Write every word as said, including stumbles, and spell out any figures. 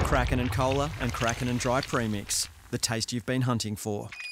Kraken and Cola and Kraken and Dry Premix. The taste you've been hunting for.